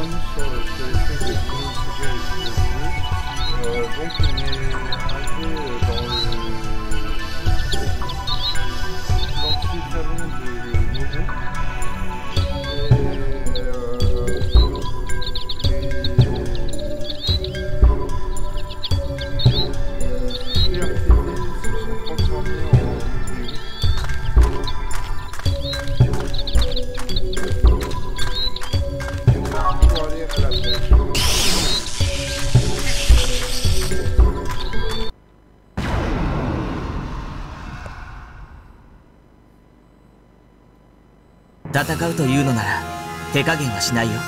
bienvenue sur les streams de Chrono Trigger et donc on est arrivé dans le petit salon de Nobu. 戦うというのなら手加減はしないよ。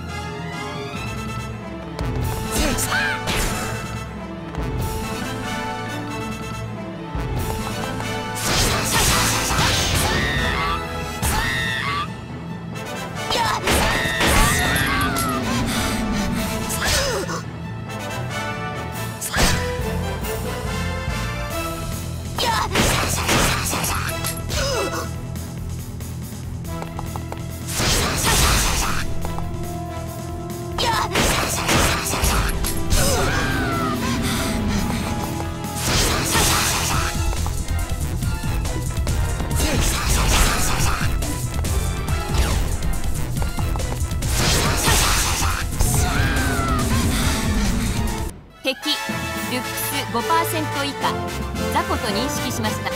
敵ルックス 5% 以下雑魚と認識しました。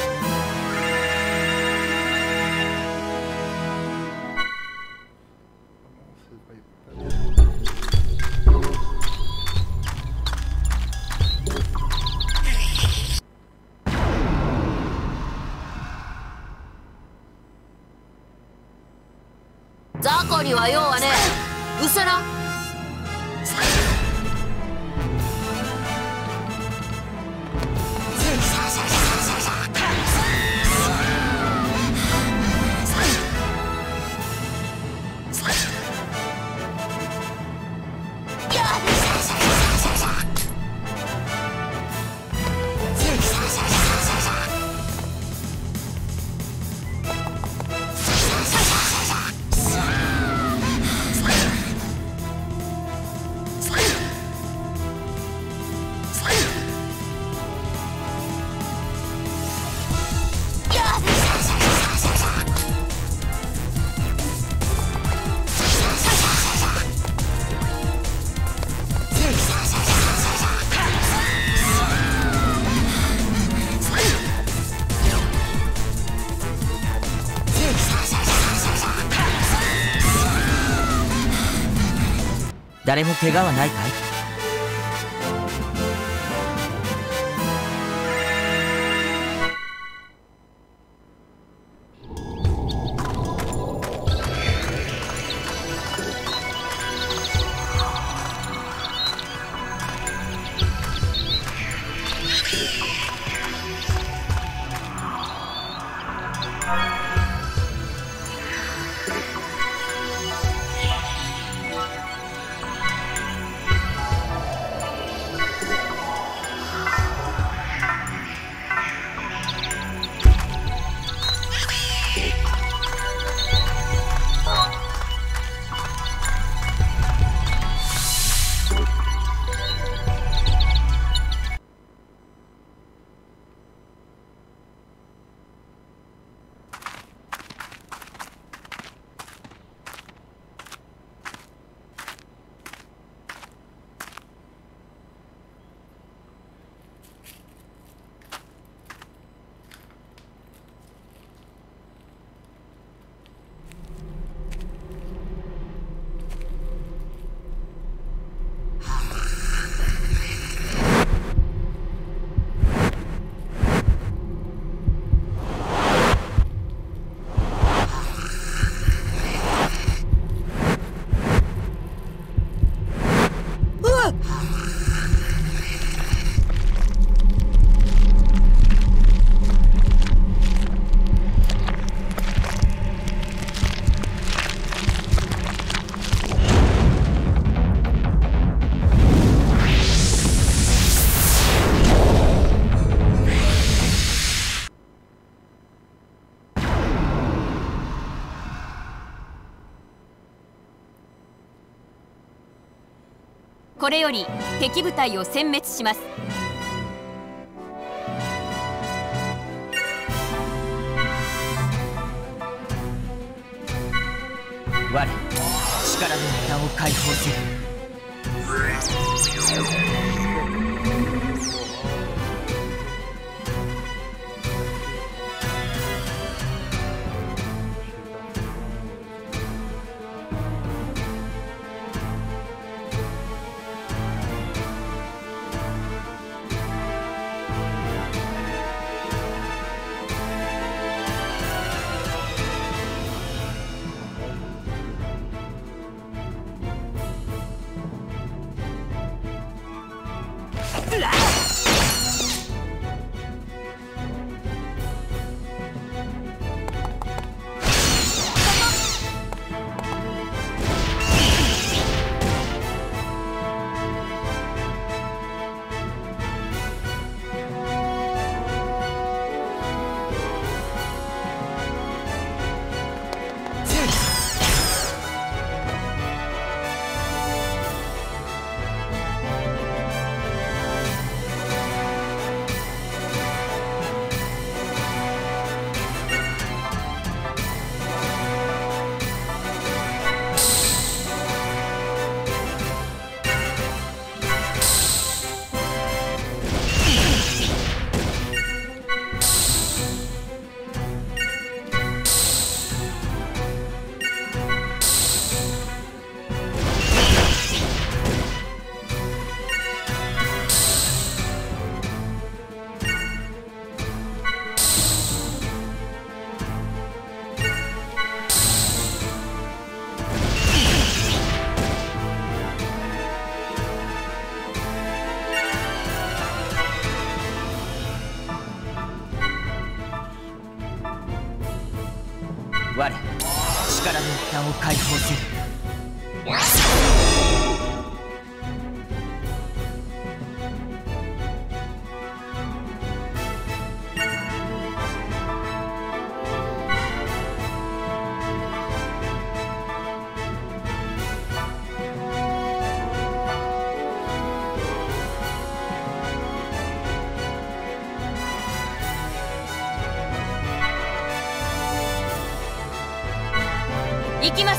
雑魚には用はねえ。うせな。 誰も怪我はないかい？ これより敵部隊を殲滅します。 我、力の一端を解放する。我、力の一端を解放する。 行きます。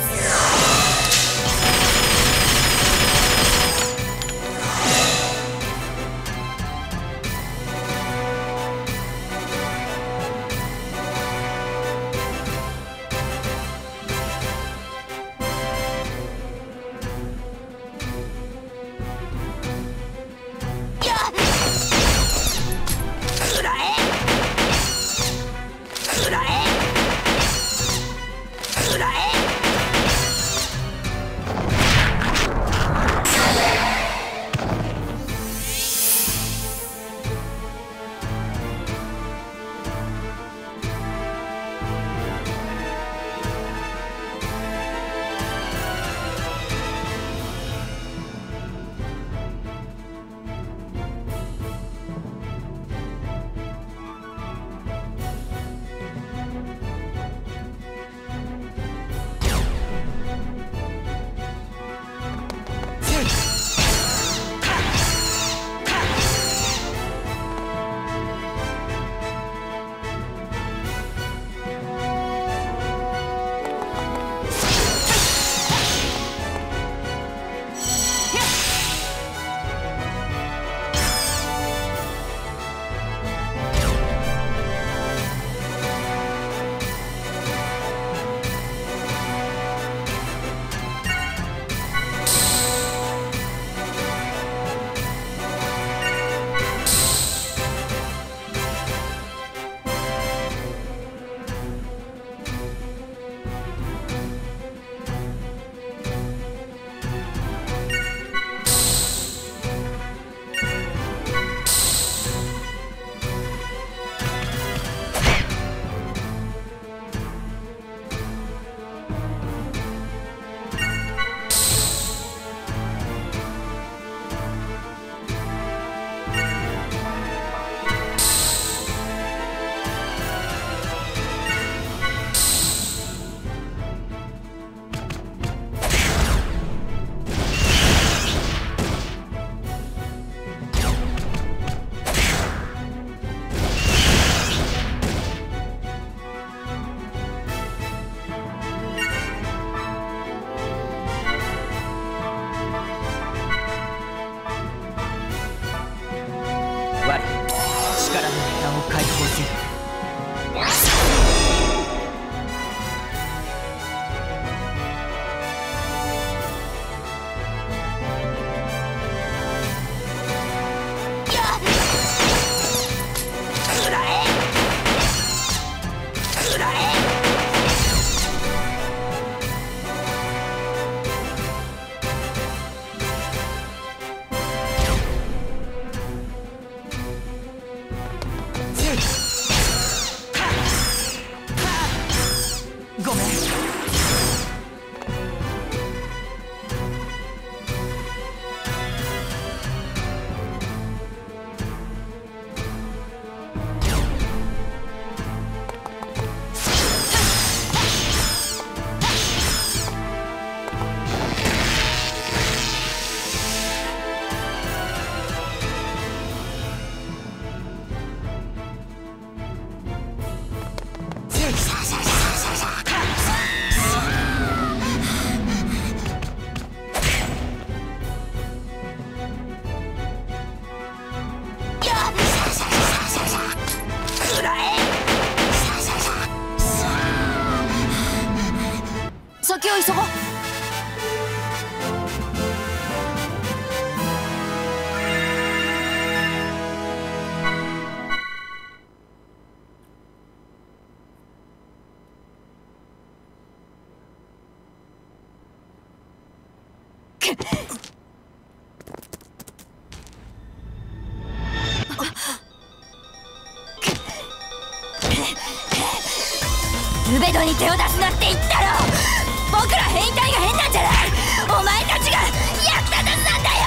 ルベドに手を出すなって言ったろ。僕ら変態が変なんじゃない。お前たちが役立たずなんだよ。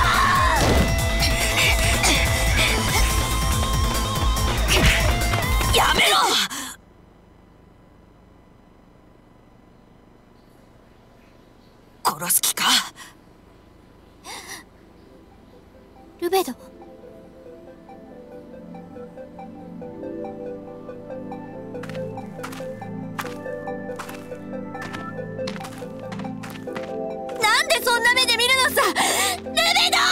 やめろ。殺す気か。ルベド、なんでそんな目で見るのさ。ルベド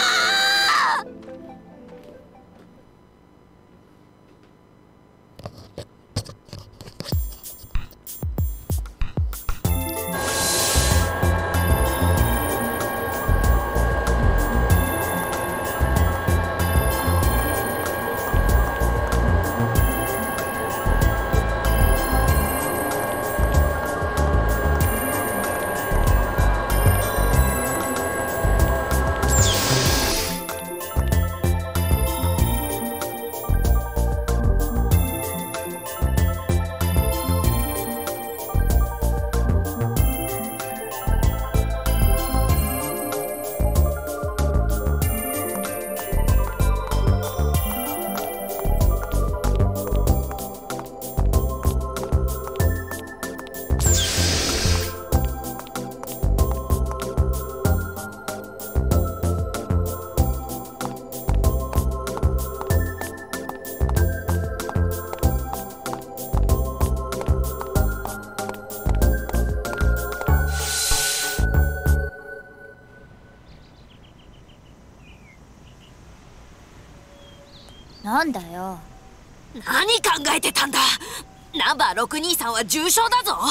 なんだよ。 何考えてたんだ。ナンバー623は重傷だぞ。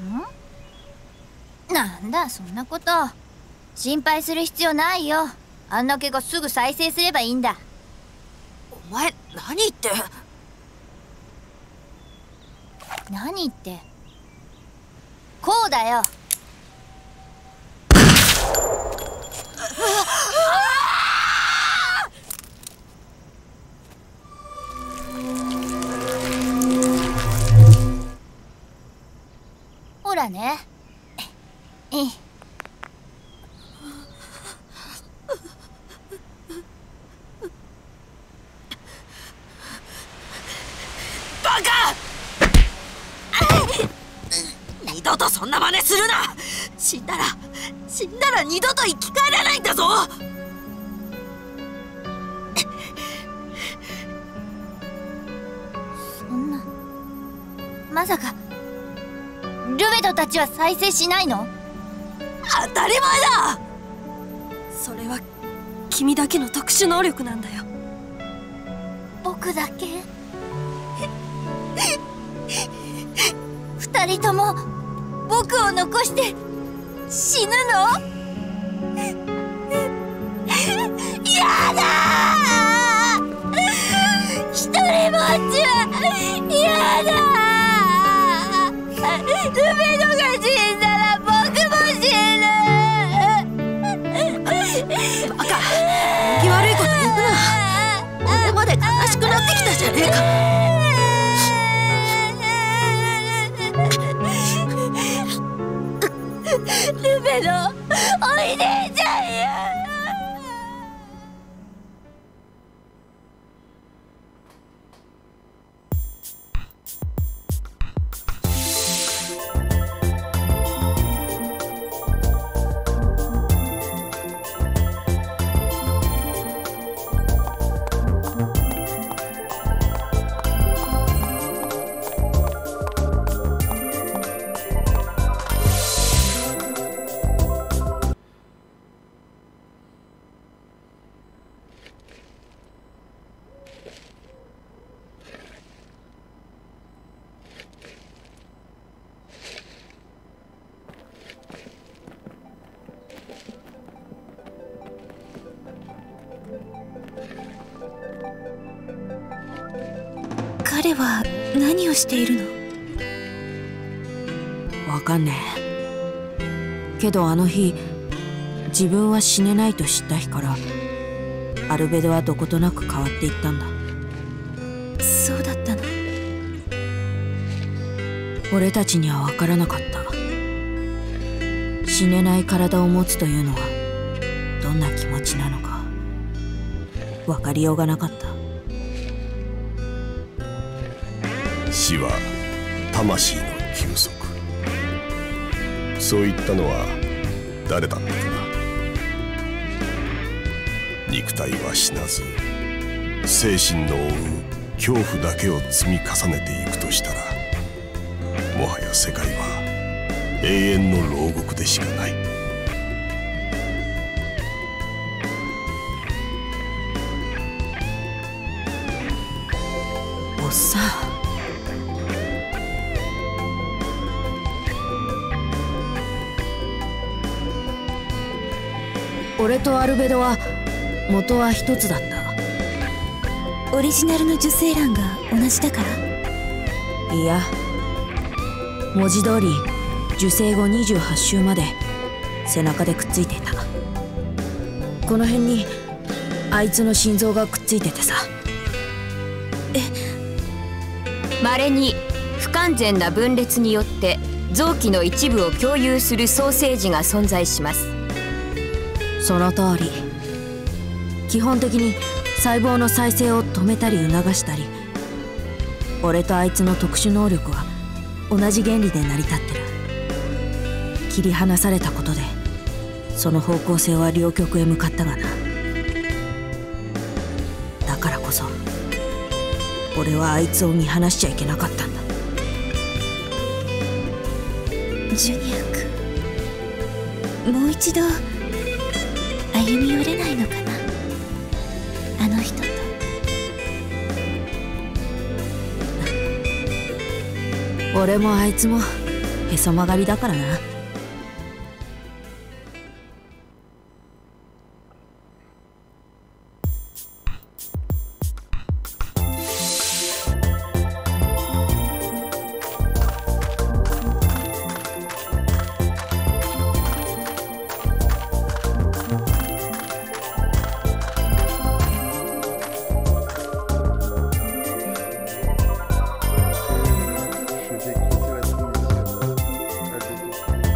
なんだそんなこと。心配する必要ないよ。あんな怪我すぐ再生すればいいんだ。 お前何言って。 何ってこうだよ。ほらね。 バカ！二度とそんな真似するな。死んだら二度と生き返らないんだぞ。 そんな、まさかルベドたちは再生しないの？ 当たり前だ。それは君だけの特殊能力なんだよ。 僕だけ？二人とも僕を残して死ぬの？やだー！一人ぼっちはやだー！ルベドが死んだら僕も死ぬ。 バカ、縁起悪いこと言うな。俺まで悲しくなってきたじゃねえか。 ルベド、おいでちゃんよ。 彼は何をしているの？わかんねえけど、あの日自分は死ねないと知った日からアルベドはどことなく変わっていったんだ。 そうだったの。 俺たちには分からなかった。死ねない体を持つというのはどんな気持ちなのか分かりようがなかった。 死は魂の休息、そう言ったのは誰だったかな。肉体は死なず精神の負う恐怖だけを積み重ねていくとしたら、もはや世界は永遠の牢獄でしかない。 おっさん、俺とアルベドは元は一つだった。 オリジナルの受精卵が同じだから？ いや、文字通り受精後28週まで背中でくっついていた。この辺にあいつの心臓がくっついててさ。 稀に不完全な分裂によって臓器の一部を共有するソーセージが存在します。 その通り。基本的に細胞の再生を止めたり促したり、俺とあいつの特殊能力は同じ原理で成り立ってる。切り離されたことでその方向性は両極へ向かったがな。だからこそ俺はあいつを見放しちゃいけなかったんだ。 ジュニア君、もう一度歩み寄れないのかな、あの人と。 俺もあいつもへそ曲がりだからな。 Je vais quitter la transmission. À bientôt.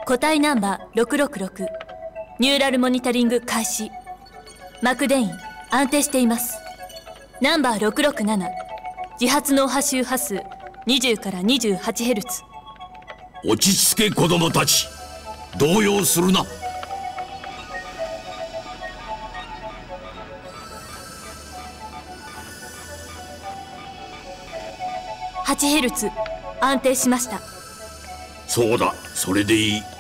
個体ナンバー666、ニューラルモニタリング開始。マクデイン安定しています。ナンバー667、自発脳波周波数20から 28Hz。 落ち着け子供たち、動揺するな。 8Hz 安定しました。 そうだ、それでいい。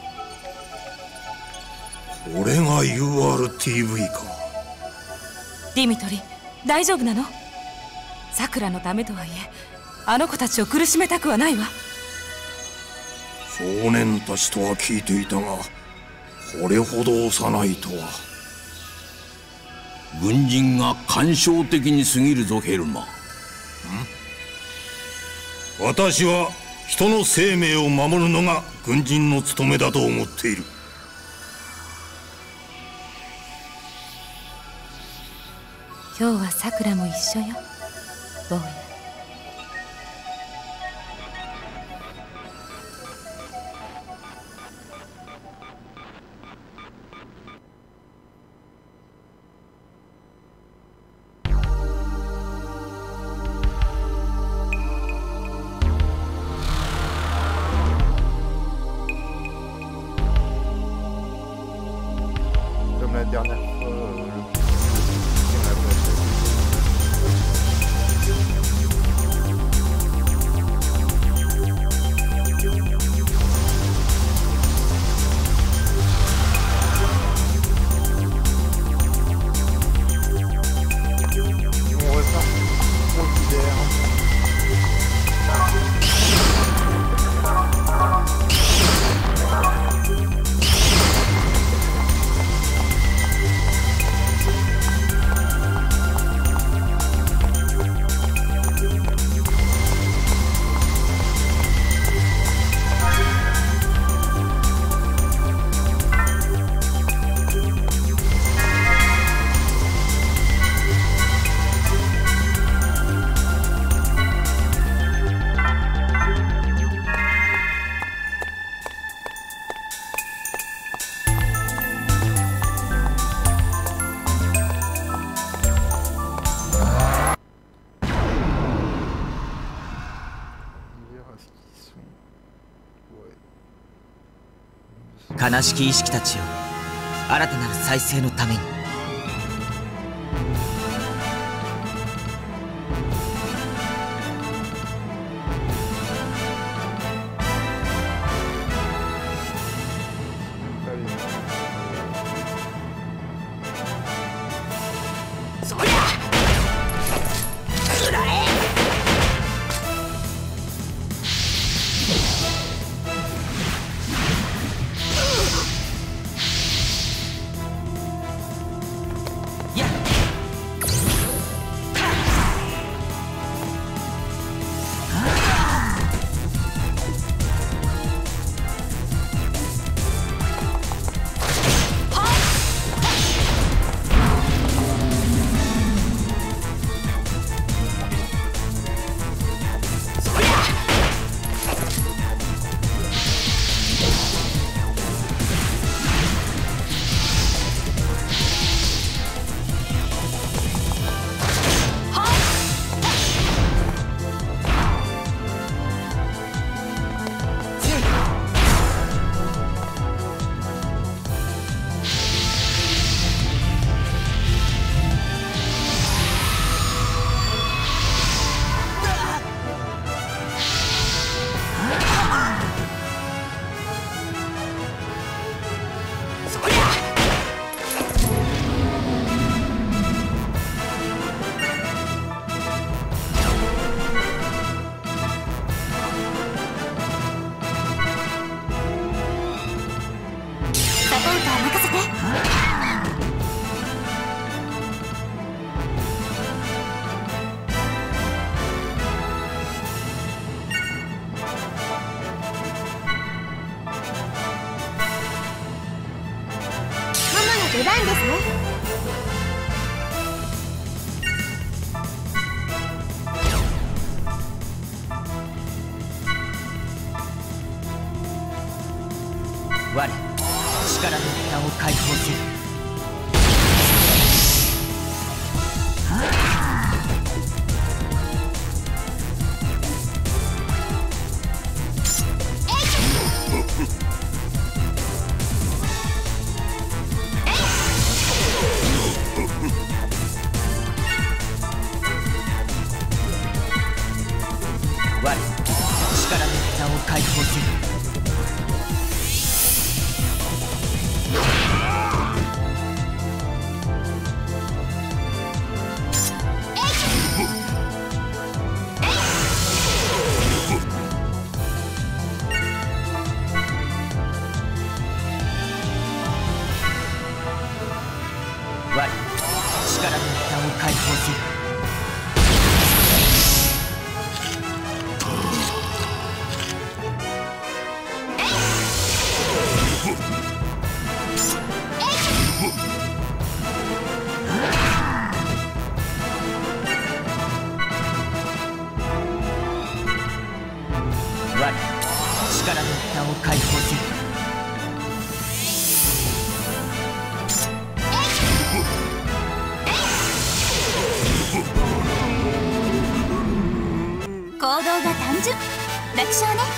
これが URTV か。 ディミトリ、大丈夫なの？さくらのためとはいえ、あの子たちを苦しめたくはないわ。 少年たちとは聞いていたが、これほど幼いとは。 軍人が感傷的に過ぎるぞヘルマ。 私は人の生命を守るのが軍人の務めだと思っている。 今日はさくらも一緒よ、坊や。 Comme la dernière fois, on repart, on considère. Ouais. 悲しき意識たちよ、新たなる再生のために。 出番ですね。 我力の一端を解放する。我力の一端を解放する。我力の一端を解放する。我力の一端を解放する。 行動が単純、楽勝ね。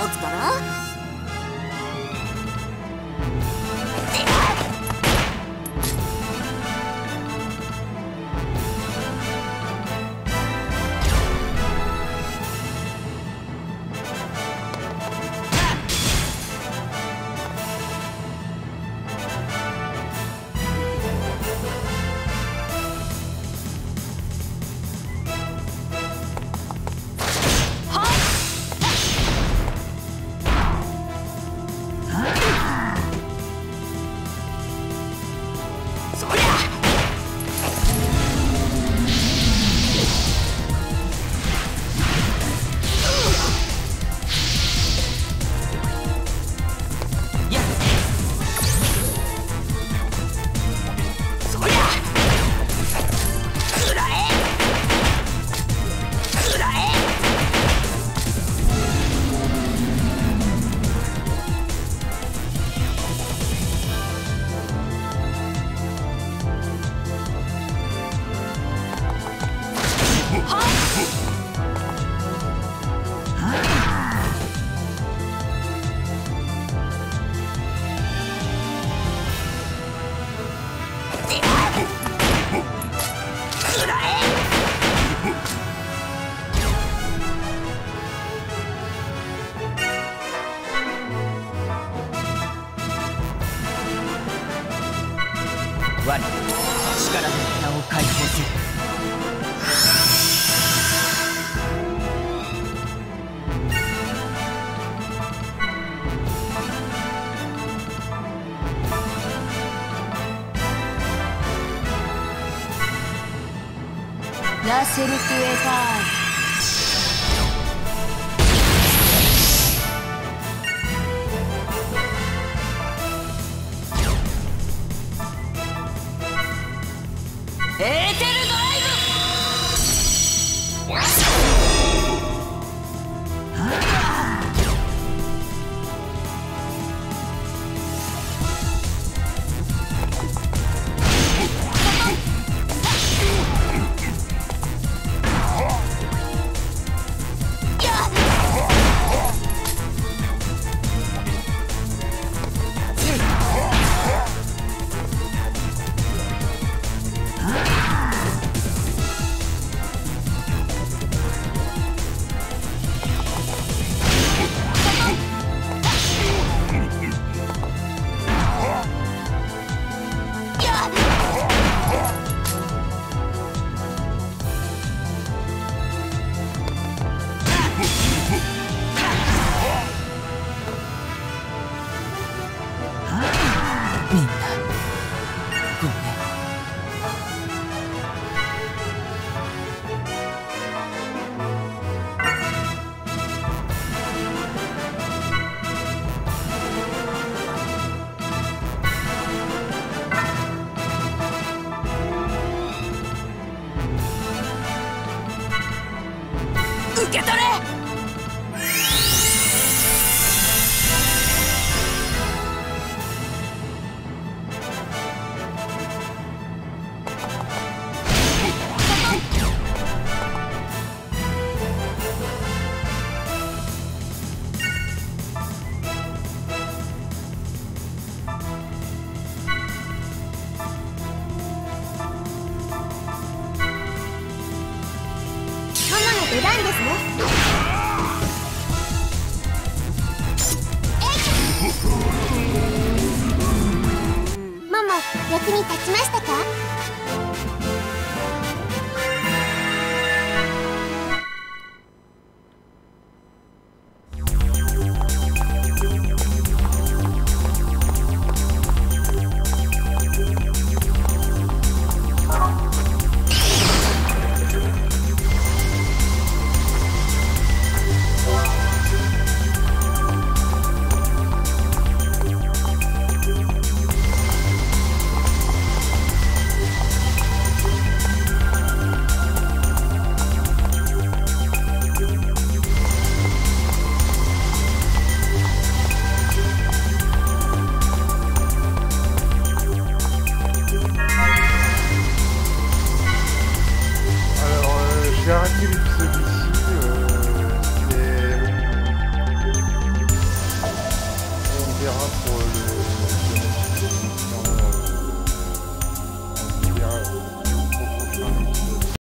つかな。 我力の一端を解放する。 ラセルクエファーエーテルドライみんなごめん。受け取れ。 出番ですね。ママ、役に立ちました。